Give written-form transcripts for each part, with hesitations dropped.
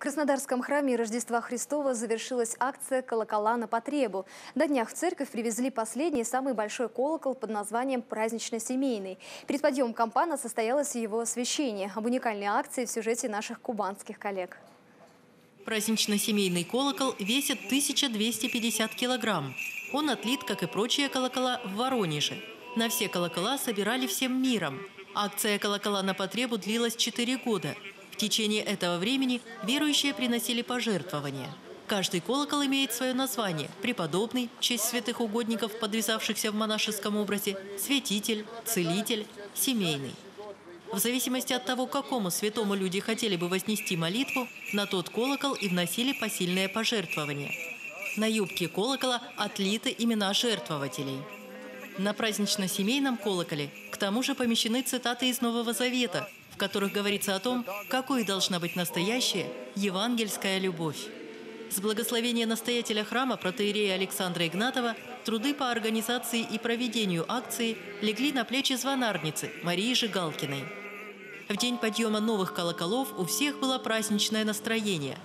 Краснодарском храме Рождества Христова завершилась акция «Колокола на потребу». На днях в церковь привезли последний, самый большой колокол под названием «Празднично-семейный». Перед подъемом кампана состоялось его освящение. Об уникальной акции в сюжете наших кубанских коллег. Празднично-семейный колокол весит 1250 килограмм. Он отлит, как и прочие колокола, в Воронеже. На все колокола собирали всем миром. Акция «Колокола на потребу» длилась 4 года. В течение этого времени верующие приносили пожертвования. Каждый колокол имеет свое название – преподобный, в честь святых угодников, подвязавшихся в монашеском образе, святитель, целитель, семейный. В зависимости от того, к какому святому люди хотели бы вознести молитву, на тот колокол и вносили посильные пожертвования. На юбке колокола отлиты имена жертвователей. На празднично-семейном колоколе к тому же помещены цитаты из Нового Завета, в которых говорится о том, какой должна быть настоящая евангельская любовь. С благословения настоятеля храма протоиерея Александра Игнатова труды по организации и проведению акции легли на плечи звонарницы Марии Жигалкиной. В день подъема новых колоколов у всех было праздничное настроение.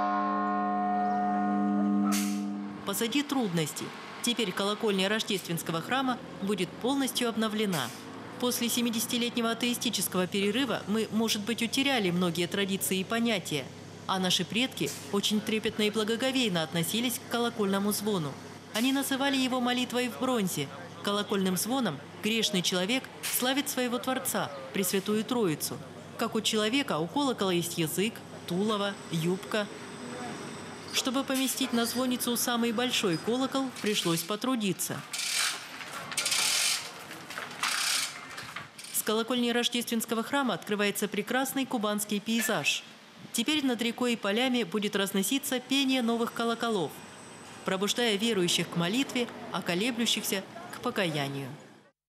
Позади трудности. Теперь колокольня Рождественского храма будет полностью обновлена. После 70-летнего атеистического перерыва мы, может быть, утеряли многие традиции и понятия, а наши предки очень трепетно и благоговейно относились к колокольному звону. Они называли его молитвой в бронзе. Колокольным звоном грешный человек славит своего Творца, Пресвятую Троицу. Как у человека, у колокола есть язык, тулово, юбка. Чтобы поместить на звонницу самый большой колокол, пришлось потрудиться. С колокольни Рождественского храма открывается прекрасный кубанский пейзаж. Теперь над рекой и полями будет разноситься пение новых колоколов, пробуждая верующих к молитве, а колеблющихся – к покаянию.